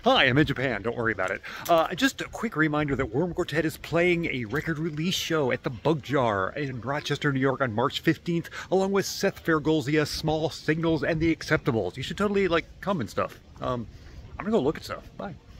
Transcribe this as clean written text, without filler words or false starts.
Hi, I'm in Japan, don't worry about it. Just a quick reminder that Worm Quartet is playing a record release show at the Bug Jar in Rochester, New York on March 15th, along with Seth Fergolzia, Small Signals, and The Acceptables. You should totally, come and stuff. I'm gonna go look at stuff. Bye.